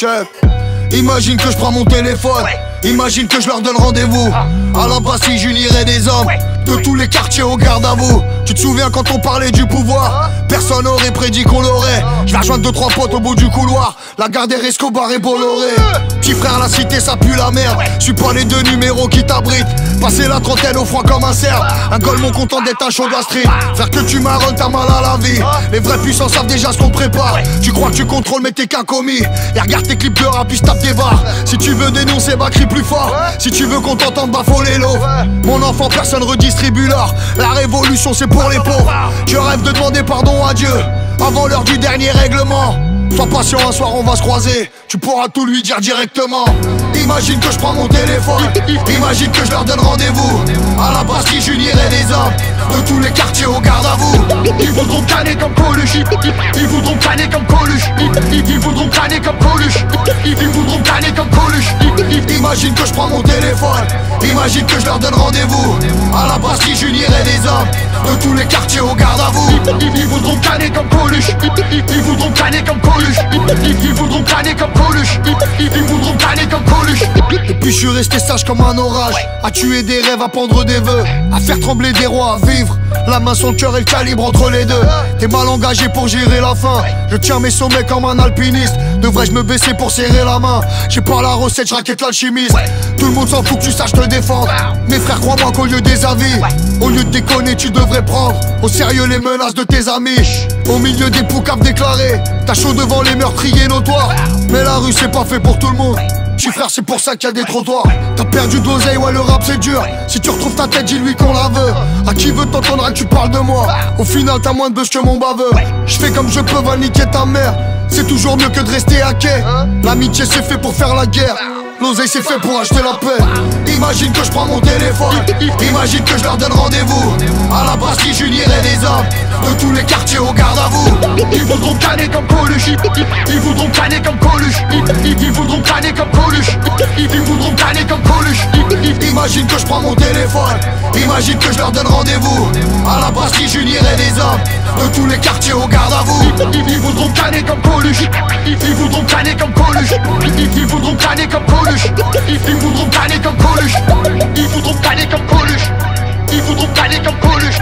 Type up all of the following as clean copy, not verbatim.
Check. Imagine que je prends mon téléphone, imagine que je leur donne rendez-vous. À la Bastille j'unirai des hommes de tous les quartiers au garde à vous. Tu te souviens quand on parlait du pouvoir? Personne n'aurait prédit qu'on l'aurait. Je vais rejoindre 2-3 potes au bout du couloir, la Gardère, Escobar et Bolloré. Petit frère, la cité ça pue la merde. Suis pas les 2 numéros qui t'abritent. Passer la trentaine au froid comme un cerf. Un golemon content d'être un show de la street. Faire que tu marronnes, t'as mal à la vie. Les vrais puissants savent déjà ce qu'on prépare. Tu crois que tu contrôles mais t'es qu'un commis. Et regarde tes clips de rap puis tape des barres. Si tu veux dénoncer, bah crie plus fort. Si tu veux qu'on t'entende, bah faut les lots. Mon enfant, personne redistribue l'or. La révolution c'est pour les pauvres. Je rêve de demander pardon à Dieu avant l'heure du dernier règlement. Sois patient, un soir on va se croiser. Tu pourras tout lui dire directement. Imagine que je prends mon téléphone, imagine que je leur donne rendez-vous. À la Bastille j'unirai des hommes de tous les quartiers au garde à vous. Ils voudront canner comme Coluche. Ils voudront canner comme Coluche. Ils voudront canner comme Coluche. Ils voudront canner comme Coluche. Imagine que je prends mon téléphone, imagine que je leur donne rendez-vous. À la Bastille j'unirai des hommes de tous les quartiers au garde à vous. Ils voudront canner comme Coluche. Ils voudront canner comme Coluche. Ils voudront canner comme Coluche. Ils voudront canner comme Coluche. Et puis je suis resté sage comme un orage, à tuer des rêves, à pendre des vœux, à faire trembler des rois, à vivre la main sur le cœur et le calibre entre les deux. T'es mal engagé pour gérer la faim. Je tiens mes sommets comme un alpiniste. Devrais-je me baisser pour serrer la main? J'ai pas la recette, je raquette l'alchimiste. Tout le monde s'en fout que tu saches te défendre. Mes frères, crois-moi qu'au lieu des avis, au lieu de déconner, tu devrais prendre au sérieux les menaces de tes amis. Au milieu des poucaves déclarés, t'as chaud devant les meurtriers notoires. Mais la rue c'est pas fait pour tout le monde. Petit frère, c'est pour ça qu'il y a des trottoirs. T'as perdu de l'oseille, ouais le rap c'est dur. Si tu retrouves ta tête, dis-lui qu'on la veut. À qui veut t'entendre que tu parles de moi? Au final t'as moins de buzz que mon baveux. Je fais comme je peux, va niquer ta mère. C'est toujours mieux que de rester à quai. L'amitié c'est fait pour faire la guerre. L'oseille c'est fait pour acheter la paix. Imagine que je prends mon téléphone, imagine que je leur donne rendez-vous. À la Bastille j'unirai des hommes de tous les quartiers au garde à vous. Ils voudront canner comme Coluche. Ils voudront canner comme Coluche. Ils voudront canner comme Coluche. Ils voudront canner comme Coluche. Imagine que je prends mon téléphone, imagine que je leur donne rendez-vous. À la Bastille j'unirai des hommes de tous les quartiers au garde à vous. Ils voudront canner comme Coluche. Ils voudront canner comme Coluche. Ils voudront canner comme Coluche. Ils voudront canner comme Coluche. Ils voudront canner comme Coluche. Ils voudront canner comme Coluche.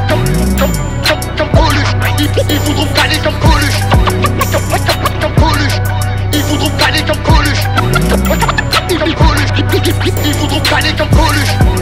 Comme Coluche. Ils voudront canner comme Coluche. Comme Coluche. Ils voudront canner comme Coluche. Comme Coluche. Ils voudront canner comme Coluche.